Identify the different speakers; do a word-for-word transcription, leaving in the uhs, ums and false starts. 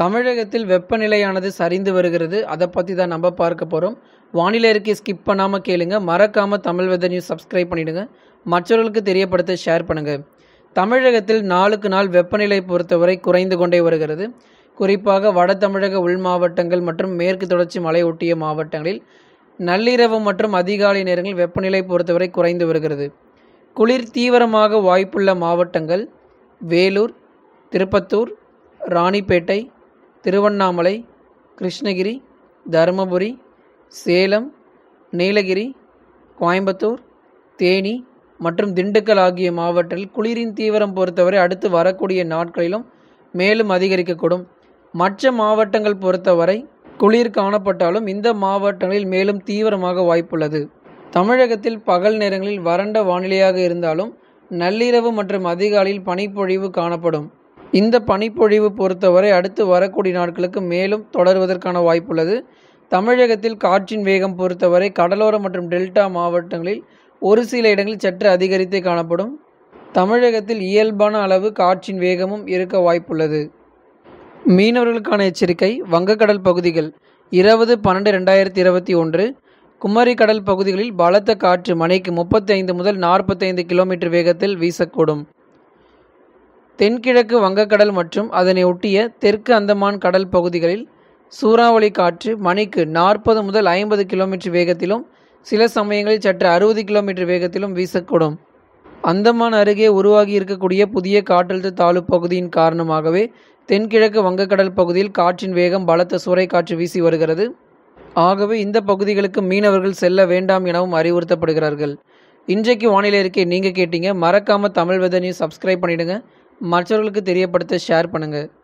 Speaker 1: தமிழகத்தில் வெப்பநிலையானது சரிந்து வருகிறது. அதை பற்றி தான் நம்ம பார்க்க போகிறோம். வானிலை அறிக்கை ஸ்கிப் பண்ணாமல் கேளுங்க. மறக்காமல் தமிழ் வெதர் நியூஸ் சப்ஸ்கிரைப் பண்ணிவிடுங்க. மற்றவர்களுக்கு தெரியப்படுத்த ஷேர் பண்ணுங்கள். தமிழகத்தில் நாளுக்கு நாள் வெப்பநிலை பொறுத்தவரை குறைந்து கொண்டே வருகிறது. குறிப்பாக வட தமிழக உள் மாவட்டங்கள் மற்றும் மேற்கு தொடர்ச்சி மலை ஒட்டிய மாவட்டங்களில் நள்ளிரவு மற்றும் அதிகாலை நேரங்களில் வெப்பநிலை பொறுத்தவரை குறைந்து வருகிறது. குளிர் தீவிரமாக வாய்ப்புள்ள மாவட்டங்கள் வேலூர், திருப்பத்தூர், ராணிப்பேட்டை, திருவண்ணாமலை, கிருஷ்ணகிரி, தருமபுரி, சேலம், நீலகிரி, கோயம்புத்தூர், தேனி மற்றும் திண்டுக்கல் ஆகிய மாவட்டங்களில் குளிரின் தீவிரம் பொறுத்தவரை அடுத்து வரக்கூடிய நாட்களிலும் மேலும் அதிகரிக்கக்கூடும். மற்ற மாவட்டங்கள் பொறுத்தவரை குளிர் காணப்பட்டாலும் இந்த மாவட்டங்களில் மேலும் தீவிரமாக வாய்ப்புள்ளது. தமிழகத்தில் பகல் நேரங்களில் வறண்ட வானிலையாக இருந்தாலும் நள்ளிரவு மற்றும் அதிகாலையில் பனிப்பொழிவு காணப்படும். இந்த பனிப்பொழிவு பொறுத்தவரை அடுத்து வரக்கூடிய நாட்களுக்கு மேலும் தொடர்வதற்கான வாய்ப்புள்ளது. தமிழகத்தில் காற்றின் வேகம் பொறுத்தவரை கடலோர மற்றும் டெல்டா மாவட்டங்களில் ஒரு சில இடங்களில் சற்று அதிகரித்தே காணப்படும். தமிழகத்தில் இயல்பான அளவு காற்றின் வேகமும் இருக்க வாய்ப்புள்ளது. மீனவர்களுக்கான எச்சரிக்கை. வங்கக்கடல் பகுதிகள் இருபது பன்னெண்டு ரெண்டாயிரத்தி இருபத்தி ஒன்று குமரி கடல் பகுதிகளில் பலத்த காற்று மணிக்கு முப்பத்தி ஐந்து முதல் நாற்பத்தி ஐந்து கிலோமீட்டர் வேகத்தில் வீசக்கூடும். தென்கிழக்கு வங்கக்கடல் மற்றும் அதனை ஒட்டிய தெற்கு அந்தமான் கடல் பகுதிகளில் சூறாவளி காற்று மணிக்கு நாற்பது முதல் ஐம்பது கிலோமீட்டர் வேகத்திலும் சில சமயங்களில் சற்று அறுபது கிலோமீட்டர் வேகத்திலும் வீசக்கூடும். அந்தமான் அருகே உருவாகி இருக்கக்கூடிய புதிய காற்றழுத்த தாழ்வு பகுதியின் காரணமாகவே தென்கிழக்கு வங்கக்கடல் பகுதியில் காற்றின் வேகம் பலத்த சூறைக்காற்று வீசி வருகிறது. ஆகவே இந்த பகுதிகளுக்கு மீனவர்கள் செல்ல வேண்டாம் எனவும் அறிவுறுத்தப்படுகிறார்கள். இன்றைக்கு வானிலை அறிக்கை நீங்கள் கேட்டீங்க. மறக்காமல் தமிழ் வெதர் நியூஸ் சப்ஸ்கிரைப் பண்ணிவிடுங்க. மற்றவர்களுக்கு தெரியப்படுத்த ஷேர் பண்ணுங்கள்.